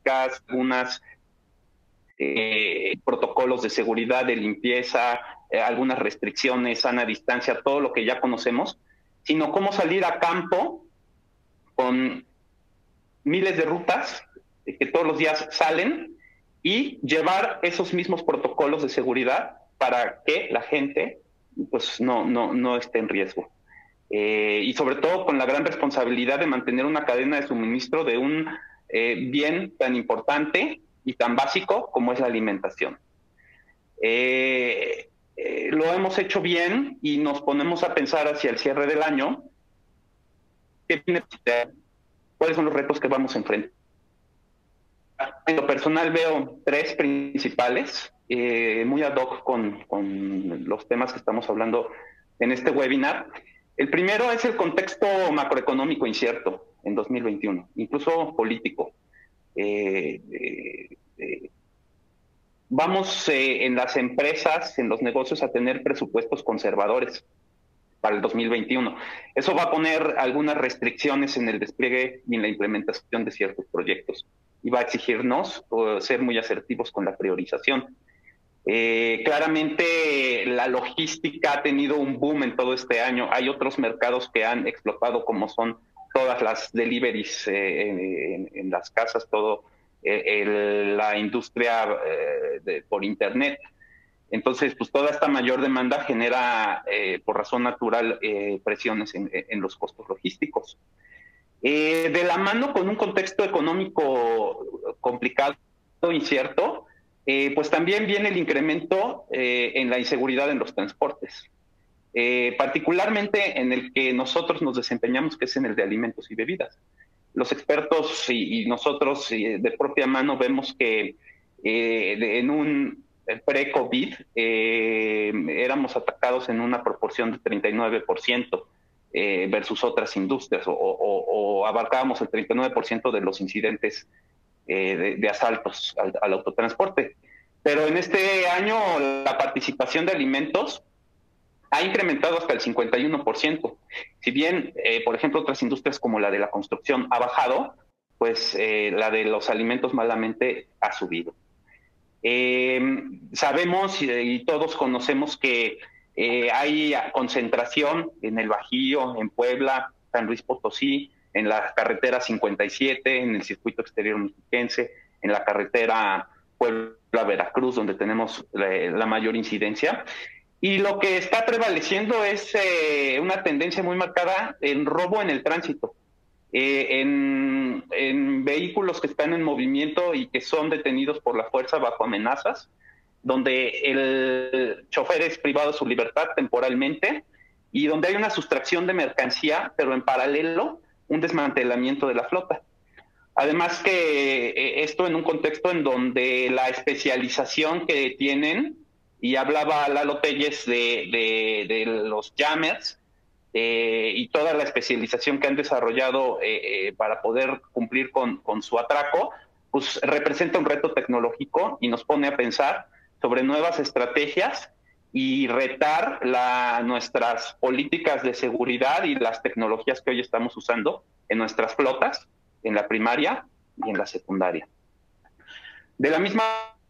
básicas, algunas protocolos de seguridad, de limpieza, algunas restricciones, sana distancia, todo lo que ya conocemos, sino cómo salir a campo con miles de rutas que todos los días salen y llevar esos mismos protocolos de seguridad para que la gente pues no esté en riesgo. Y sobre todo con la gran responsabilidad de mantener una cadena de suministro de un bien tan importante y tan básico como es la alimentación. Lo hemos hecho bien y nos ponemos a pensar hacia el cierre del año cuáles son los retos que vamos a enfrentar. En lo personal veo tres principales, muy ad hoc con los temas que estamos hablando en este webinar. El primero es el contexto macroeconómico incierto en 2021, incluso político. Vamos en las empresas, en los negocios, a tener presupuestos conservadores para el 2021. Eso va a poner algunas restricciones en el despliegue y en la implementación de ciertos proyectos y va a exigirnos ser muy asertivos con la priorización. Claramente la logística ha tenido un boom en todo este año. Hay otros mercados que han explotado, como son todas las deliveries en las casas, todo la industria por internet. Entonces, pues toda esta mayor demanda genera, por razón natural, presiones en los costos logísticos. De la mano con un contexto económico complicado, incierto, pues también viene el incremento en la inseguridad en los transportes, particularmente en el que nosotros nos desempeñamos, que es en el de alimentos y bebidas. Los expertos y nosotros de propia mano vemos que en un pre-COVID éramos atacados en una proporción de 39% versus otras industrias, o abarcábamos el 39% de los incidentes de asaltos al autotransporte. Pero en este año la participación de alimentos ha incrementado hasta el 51%. Si bien, por ejemplo, otras industrias como la de la construcción ha bajado, pues la de los alimentos malamente ha subido. Sabemos y todos conocemos que hay concentración en el Bajío, en Puebla, San Luis Potosí, en la carretera 57, en el circuito exterior mexiquense, en la carretera Puebla-Veracruz, donde tenemos la mayor incidencia. Y lo que está prevaleciendo es una tendencia muy marcada en robo en el tránsito. En vehículos que están en movimiento y que son detenidos por la fuerza bajo amenazas, donde el chofer es privado de su libertad temporalmente y donde hay una sustracción de mercancía, pero en paralelo un desmantelamiento de la flota. Además que esto en un contexto en donde la especialización que tienen, y hablaba Lalo Telles de los jammers, y toda la especialización que han desarrollado para poder cumplir con su atraco, pues representa un reto tecnológico y nos pone a pensar sobre nuevas estrategias y retar nuestras políticas de seguridad y las tecnologías que hoy estamos usando en nuestras flotas, en la primaria y en la secundaria. De la misma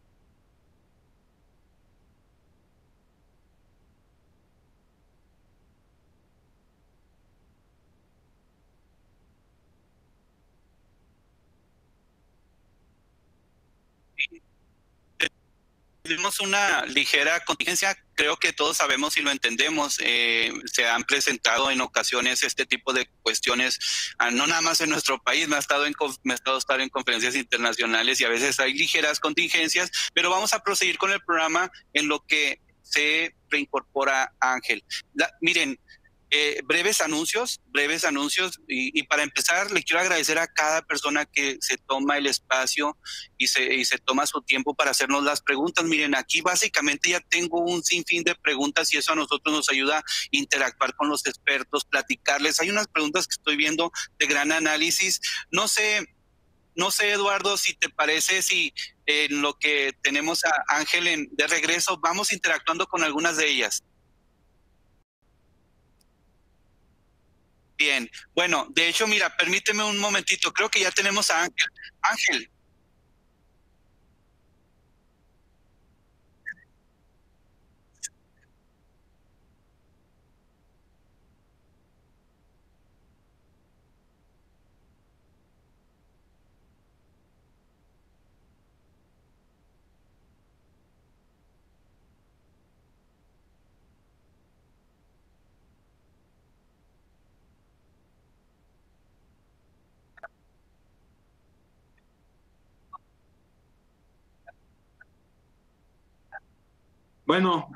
Tenemos una ligera contingencia, creo que todos sabemos y lo entendemos. Se han presentado en ocasiones este tipo de cuestiones, no nada más en nuestro país, me ha estado estar en conferencias internacionales y a veces hay ligeras contingencias, pero vamos a proseguir con el programa en lo que se reincorpora Ángel. Miren, breves anuncios y para empezar le quiero agradecer a cada persona que se toma el espacio y se toma su tiempo para hacernos las preguntas. Miren, aquí básicamente ya tengo un sinfín de preguntas y eso a nosotros nos ayuda a interactuar con los expertos, platicarles. Hay unas preguntas que estoy viendo de gran análisis. No sé, Eduardo, si te parece, si en lo que tenemos a Ángel de regreso, vamos interactuando con algunas de ellas. Bien, bueno, de hecho, mira, permíteme un momentito, creo que ya tenemos a Ángel. Ángel, Bueno,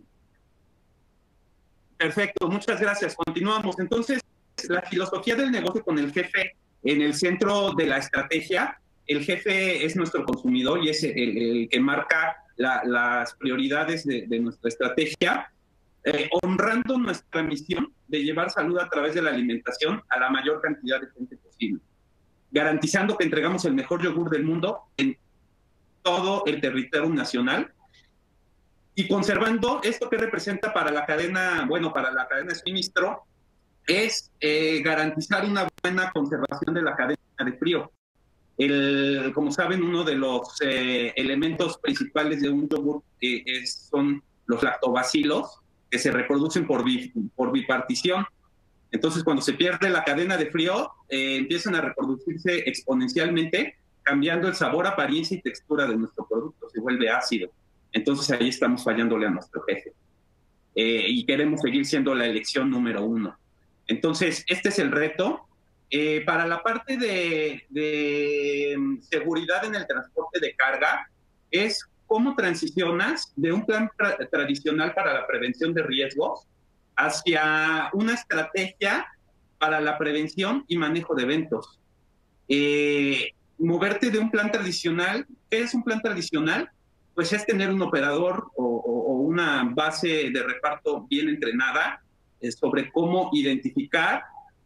perfecto, muchas gracias. Continuamos. Entonces, la filosofía del negocio con el jefe en el centro de la estrategia. El jefe es nuestro consumidor y es el que marca las prioridades de nuestra estrategia, honrando nuestra misión de llevar salud a través de la alimentación a la mayor cantidad de gente posible, garantizando que entregamos el mejor yogur del mundo en todo el territorio nacional y conservando esto que representa para la cadena, bueno, para la cadena de suministro, es garantizar una buena conservación de la cadena de frío. Como saben, uno de los elementos principales de un yogur son los lactobacilos, que se reproducen por bipartición. Entonces, cuando se pierde la cadena de frío, empiezan a reproducirse exponencialmente, cambiando el sabor, apariencia y textura de nuestro producto. Se vuelve ácido. Entonces, ahí estamos fallándole a nuestro jefe. Y queremos seguir siendo la elección número 1. Entonces, este es el reto. Para la parte de seguridad en el transporte de carga, es cómo transicionas de un plan tradicional para la prevención de riesgos hacia una estrategia para la prevención y manejo de eventos. Moverte de un plan tradicional. ¿Qué es un plan tradicional? Pues es tener un operador o una base de reparto bien entrenada sobre cómo identificar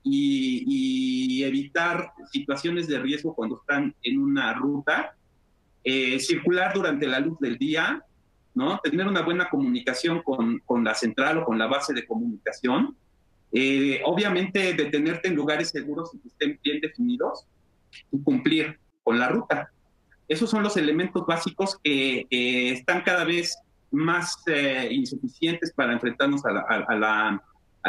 y evitar situaciones de riesgo cuando están en una ruta, circular durante la luz del día, ¿no? Tener una buena comunicación con la central o con la base de comunicación, obviamente detenerte en lugares seguros y que estén bien definidos y cumplir con la ruta. Esos son los elementos básicos que están cada vez más insuficientes para enfrentarnos a la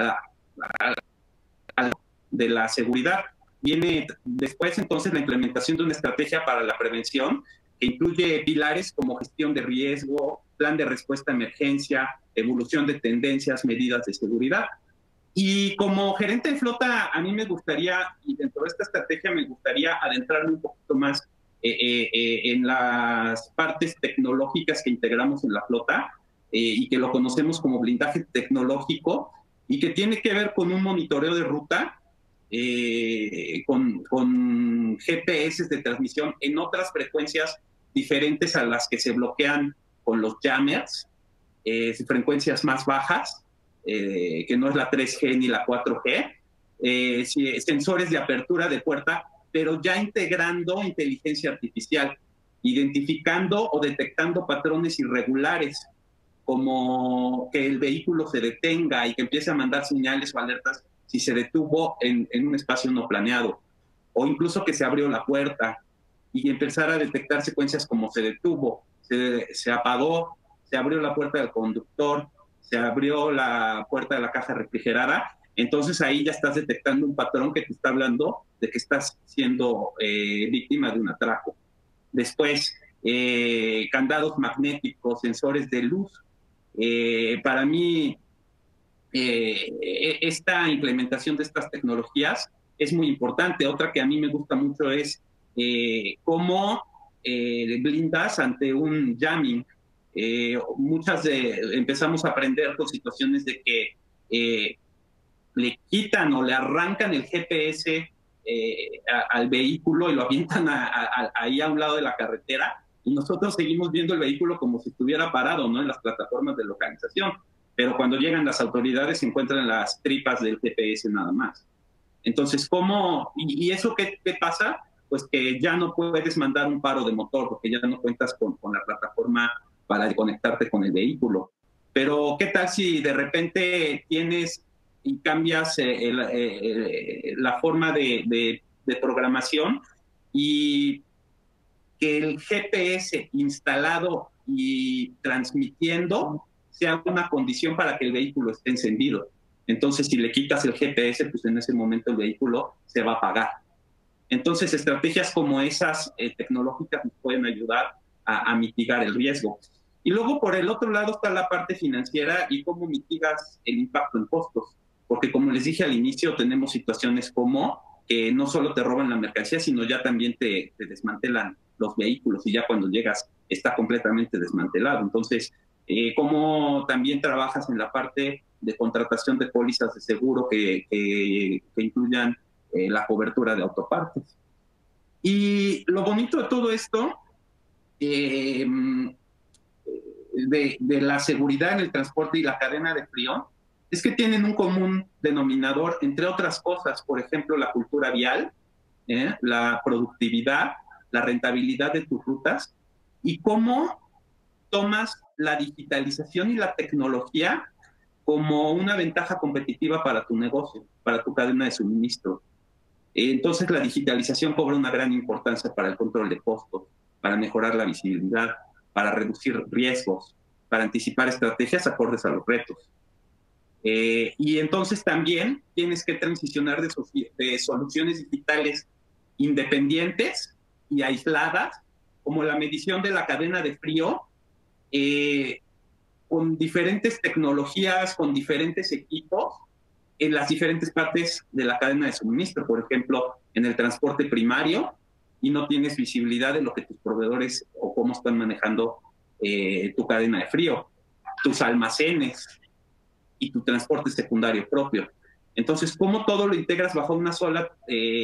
de la seguridad. Viene después entonces la implementación de una estrategia para la prevención que incluye pilares como gestión de riesgo, plan de respuesta a emergencia, evolución de tendencias, medidas de seguridad. Y como gerente de flota, a mí me gustaría, y dentro de esta estrategia me gustaría adentrarme un poquito más en las partes tecnológicas que integramos en la flota y que lo conocemos como blindaje tecnológico y que tiene que ver con un monitoreo de ruta, con GPS de transmisión en otras frecuencias diferentes a las que se bloquean con los jammers, frecuencias más bajas, que no es la 3G ni la 4G, sensores de apertura de puerta, pero ya integrando inteligencia artificial, identificando o detectando patrones irregulares, como que el vehículo se detenga y que empiece a mandar señales o alertas si se detuvo en un espacio no planeado, o incluso que se abrió la puerta y empezar a detectar secuencias como se detuvo, se apagó, se abrió la puerta del conductor, se abrió la puerta de la caja refrigerada. Entonces ahí ya estás detectando un patrón que te está hablando de que estás siendo víctima de un atraco. Después, candados magnéticos, sensores de luz. Para mí, esta implementación de estas tecnologías es muy importante. Otra que a mí me gusta mucho es cómo blindas ante un jamming. Empezamos a aprender con situaciones de que le quitan o le arrancan el GPS al vehículo y lo avientan ahí a un lado de la carretera, y nosotros seguimos viendo el vehículo como si estuviera parado, ¿no?, en las plataformas de localización. Pero cuando llegan las autoridades se encuentran las tripas del GPS nada más. Entonces, ¿cómo? ¿Y eso qué pasa? Pues que ya no puedes mandar un paro de motor porque ya no cuentas con la plataforma para conectarte con el vehículo. Pero ¿qué tal si de repente tienes y cambias la forma de programación y que el GPS instalado y transmitiendo sea una condición para que el vehículo esté encendido? Entonces, si le quitas el GPS, pues en ese momento el vehículo se va a apagar. Entonces, estrategias como esas tecnológicas nos pueden ayudar a mitigar el riesgo. Y luego, por el otro lado, está la parte financiera y cómo mitigas el impacto en costos. Porque, como les dije al inicio, tenemos situaciones como que no solo te roban la mercancía, sino ya también te desmantelan los vehículos y ya cuando llegas está completamente desmantelado. Entonces, cómo también trabajas en la parte de contratación de pólizas de seguro que incluyan la cobertura de autopartes. Y lo bonito de todo esto, de la seguridad en el transporte y la cadena de frío, es que tienen un común denominador, entre otras cosas, por ejemplo, la cultura vial, la productividad, la rentabilidad de tus rutas, y cómo tomas la digitalización y la tecnología como una ventaja competitiva para tu negocio, para tu cadena de suministro. Entonces la digitalización cobra una gran importancia para el control de costos, para mejorar la visibilidad, para reducir riesgos, para anticipar estrategias acordes a los retos. Y entonces también tienes que transicionar de soluciones digitales independientes y aisladas, como la medición de la cadena de frío, con diferentes tecnologías, con diferentes equipos, en las diferentes partes de la cadena de suministro. Por ejemplo, en el transporte primario, y no tienes visibilidad de lo que tus proveedores o cómo están manejando tu cadena de frío, tus almacenes y tu transporte secundario propio. Entonces, ¿cómo todo lo integras bajo una sola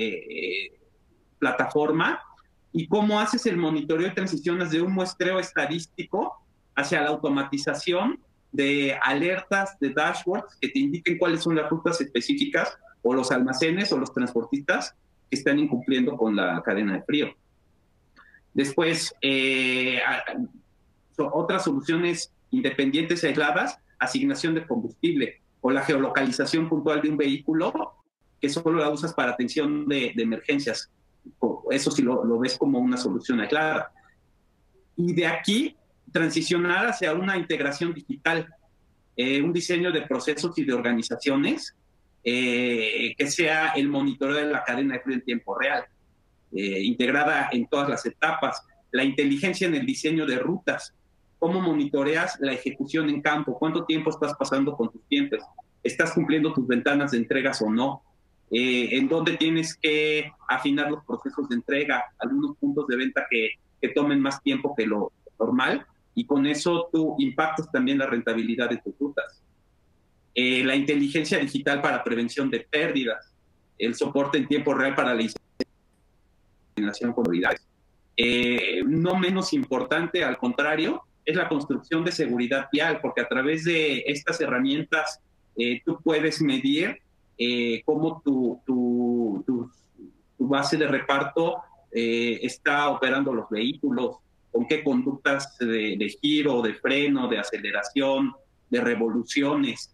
plataforma? Y cómo haces el monitoreo y transiciones de un muestreo estadístico hacia la automatización de alertas, de dashboards que te indiquen cuáles son las rutas específicas o los almacenes o los transportistas que están incumpliendo con la cadena de frío. Después, otras soluciones independientes y aisladas, asignación de combustible o la geolocalización puntual de un vehículo, que solo la usas para atención de emergencias. Eso sí lo ves como una solución aislada. Y de aquí transicionar hacia una integración digital, un diseño de procesos y de organizaciones que sea el monitoreo de la cadena de frío en tiempo real, integrada en todas las etapas, la inteligencia en el diseño de rutas, cómo monitoreas la ejecución en campo, cuánto tiempo estás pasando con tus clientes, estás cumpliendo tus ventanas de entregas o no, en dónde tienes que afinar los procesos de entrega, algunos puntos de venta que tomen más tiempo que lo normal, y con eso tú impactas también la rentabilidad de tus rutas. La inteligencia digital para prevención de pérdidas, el soporte en tiempo real para la inseminación con prioridades. No menos importante, al contrario, es la construcción de seguridad vial, porque a través de estas herramientas tú puedes medir cómo tu base de reparto está operando los vehículos, con qué conductas de giro, de freno, de aceleración, de revoluciones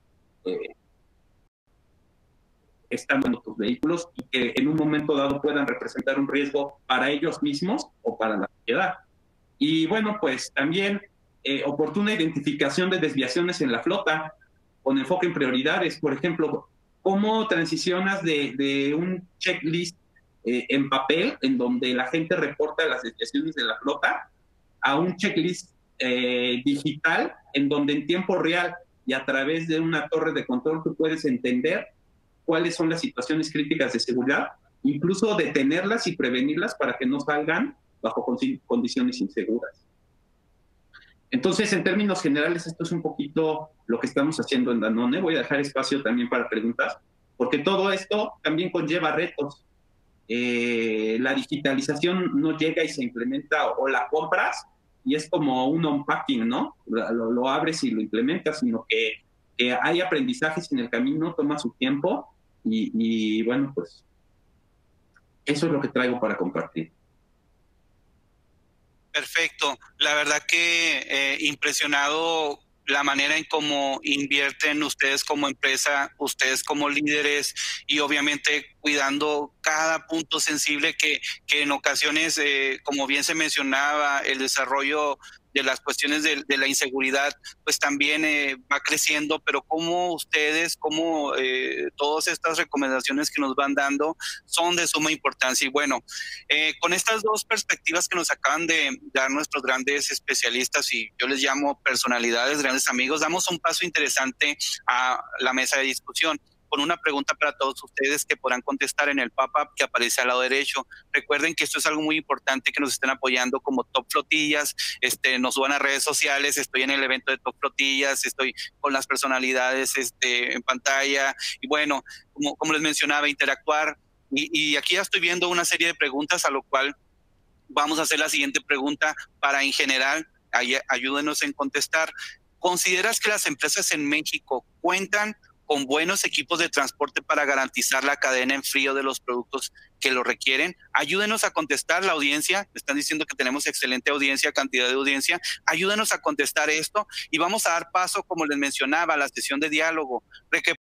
están dando tus vehículos, y que en un momento dado puedan representar un riesgo para ellos mismos o para la sociedad. Y bueno, pues también oportuna identificación de desviaciones en la flota, con enfoque en prioridades. Por ejemplo, ¿cómo transicionas de un checklist en papel, en donde la gente reporta las desviaciones de la flota, a un checklist digital, en donde en tiempo real y a través de una torre de control tú puedes entender cuáles son las situaciones críticas de seguridad, incluso detenerlas y prevenirlas para que no salgan bajo condiciones inseguras? Entonces, en términos generales, esto es un poquito lo que estamos haciendo en Danone. Voy a dejar espacio también para preguntas, porque todo esto también conlleva retos. La digitalización no llega y se implementa, o la compras y es como un unpacking, ¿no? Lo abres y lo implementas, sino que hay aprendizajes en el camino, toma su tiempo, y bueno, pues eso es lo que traigo para compartir. Perfecto. La verdad que impresionado la manera en cómo invierten ustedes como empresa, ustedes como líderes, y obviamente cuidando cada punto sensible que en ocasiones, como bien se mencionaba, el desarrollo de las cuestiones de la inseguridad, pues también va creciendo, pero cómo ustedes, cómo todas estas recomendaciones que nos van dando son de suma importancia. Y bueno, con estas dos perspectivas que nos acaban de dar nuestros grandes especialistas, y yo les llamo personalidades, grandes amigos, damos un paso interesante a la mesa de discusión. con una pregunta para todos ustedes que podrán contestar en el pop-up que aparece al lado derecho. Recuerden que esto es algo muy importante, que nos estén apoyando como Top Flotillas, nos suban a redes sociales, estoy en el evento de Top Flotillas, estoy con las personalidades en pantalla, y bueno, como les mencionaba, interactuar, y aquí ya estoy viendo una serie de preguntas, a lo cual vamos a hacer la siguiente pregunta para, en general, ayúdenos en contestar. ¿Consideras que las empresas en México cuentan con buenos equipos de transporte para garantizar la cadena en frío de los productos que lo requieren? Ayúdenos a contestar, la audiencia. Me están diciendo que tenemos excelente audiencia, cantidad de audiencia. Ayúdenos a contestar esto y vamos a dar paso, como les mencionaba, a la sesión de diálogo.